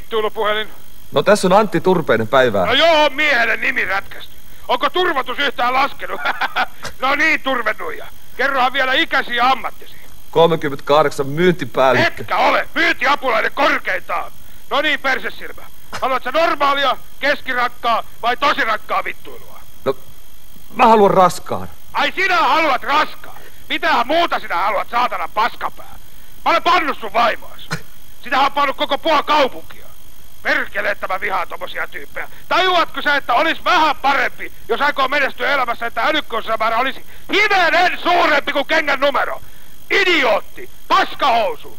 vittuilupuhelin? No tässä on Antti Turpeinen, päivää. No joo, miehelle nimi rätkästy. Onko turvatus yhtään laskenut? No niin, turvenuija. Kerrohan vielä ikäsi ja ammattisi. 38 myyntipäällikkö. Etkä ole, myyntiapulainen korkeintaan. No niin, persesilmä. Haluatko normaalia, keskirakkaa vai tosirakkaa vittuilua? No, mä haluan raskaan. Ai sinä haluat raskaan? Mitähän muuta sinä haluat, saatana paskapää? Mä olen pannut sun vaimoas. Sitähän on pannut koko puoli kaupunkia. Perkele, että mä vihaan tommosia tyyppejä. Tajuatko sä, että olisi vähän parempi, jos aikoo menestyä elämässä, että älykköosamäärä olisi hivenen suurempi kuin kengän numero? Idiootti! Paskahousu!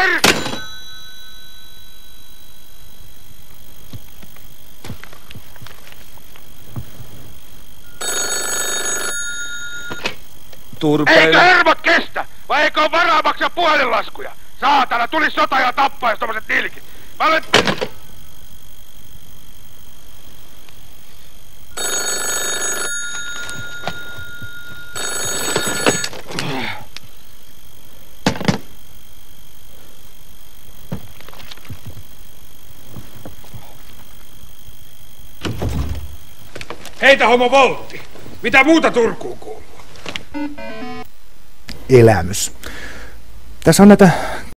Turpeinen. Eikö hermot kestä? Vai eikö ole varaa maksaa puhelinlaskuja? Saatana, tuli sota ja tappais tommoset nilkit. Mä olen... Heitä homo voltti! Mitä muuta Turkuun kuuluu? Elämys. Tässä on näitä